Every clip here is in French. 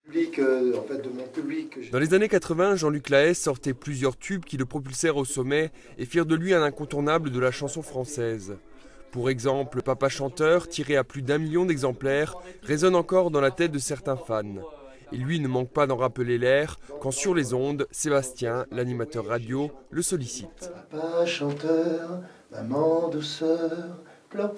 De mon public. Dans les années 80, Jean-Luc Lahaye sortait plusieurs tubes qui le propulsèrent au sommet et firent de lui un incontournable de la chanson française. Pour exemple, Papa chanteur, tiré à plus d'1 million d'exemplaires, résonne encore dans la tête de certains fans. Et lui ne manque pas d'en rappeler l'air quand sur les ondes, Sébastien, l'animateur radio, le sollicite. Papa chanteur, maman douceur, pleure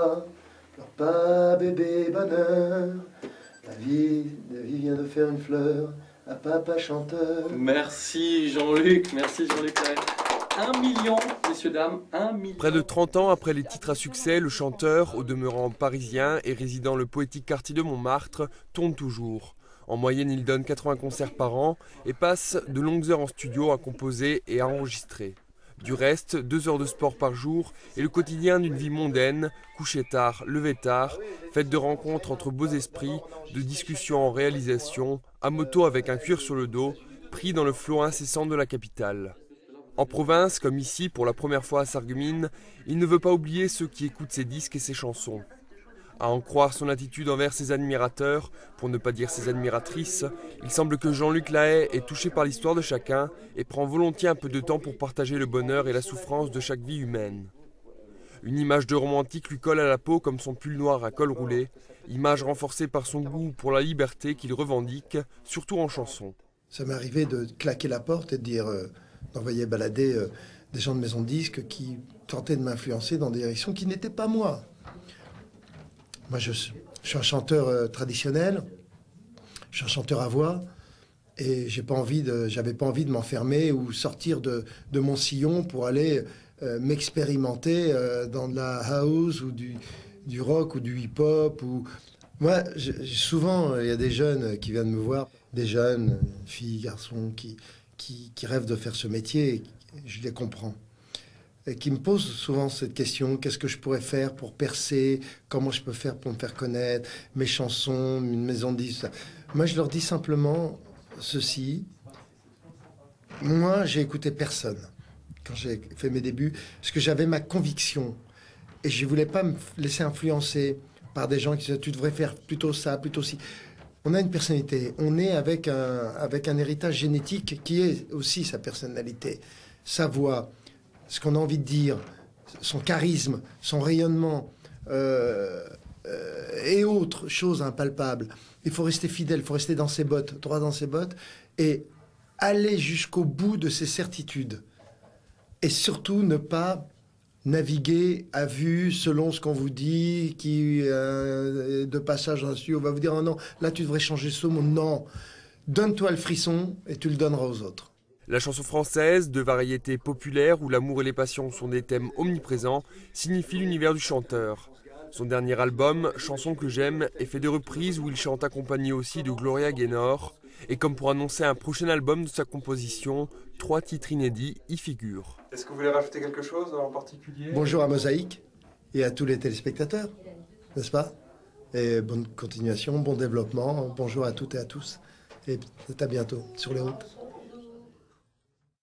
pas bébé bonheur. La vie vient de faire une fleur à papa chanteur. Merci Jean-Luc Lahaye. 1 million, messieurs, dames, 1 million. Près de 30 ans après les titres à succès, le chanteur, au demeurant parisien et résidant le poétique quartier de Montmartre, tourne toujours. En moyenne, il donne 80 concerts par an et passe de longues heures en studio à composer et à enregistrer. Du reste, 2 heures de sport par jour et le quotidien d'une vie mondaine, coucher tard, lever tard, faite de rencontres entre beaux esprits, de discussions en réalisation, à moto avec un cuir sur le dos, pris dans le flot incessant de la capitale. En province, comme ici, pour la première fois à Sarreguemines, il ne veut pas oublier ceux qui écoutent ses disques et ses chansons. À en croire son attitude envers ses admirateurs, pour ne pas dire ses admiratrices, il semble que Jean-Luc Lahaye est touché par l'histoire de chacun et prend volontiers un peu de temps pour partager le bonheur et la souffrance de chaque vie humaine. Une image de romantique lui colle à la peau comme son pull noir à col roulé, image renforcée par son goût pour la liberté qu'il revendique, surtout en chanson. Ça m'est arrivé de claquer la porte et de dire, d'envoyer balader des gens de maison de disques qui tentaient de m'influencer dans des directions qui n'étaient pas moi. Moi, je suis un chanteur traditionnel, je suis un chanteur à voix, et j'avais pas envie de m'enfermer ou sortir de mon sillon pour aller m'expérimenter dans de la house ou du rock ou du hip-hop. Moi, souvent, il y a des jeunes qui viennent me voir, des jeunes, filles, garçons, qui rêvent de faire ce métier, et je les comprends. Et qui me posent souvent cette question, qu'est-ce que je pourrais faire pour percer, comment je peux faire pour me faire connaître, mes chansons, une maison de disques. Moi, je leur dis simplement ceci. Moi, j'ai écouté personne quand j'ai fait mes débuts, parce que j'avais ma conviction. Et je ne voulais pas me laisser influencer par des gens qui disaient, tu devrais faire plutôt ça, plutôt ci. On a une personnalité, on est avec un héritage génétique qui est aussi sa personnalité, sa voix, ce qu'on a envie de dire, son charisme, son rayonnement et autres choses impalpables. Il faut rester fidèle, il faut rester dans ses bottes, droit dans ses bottes, et aller jusqu'au bout de ses certitudes. Et surtout ne pas naviguer à vue selon ce qu'on vous dit, qui de passage dans le studio, on va vous dire, oh non, là tu devrais changer ce mot. Non, donne-toi le frisson et tu le donneras aux autres. La chanson française, de variété populaire où l'amour et les passions sont des thèmes omniprésents, signifie l'univers du chanteur. Son dernier album, Chanson que j'aime, est fait de reprises où il chante accompagné aussi de Gloria Gaynor. Et comme pour annoncer un prochain album de sa composition, 3 titres inédits y figurent. Est-ce que vous voulez rajouter quelque chose en particulier? Bonjour à Mosaïque et à tous les téléspectateurs, n'est-ce pas? Et bonne continuation, bon développement, bonjour à toutes et à tous. Et à bientôt sur les routes.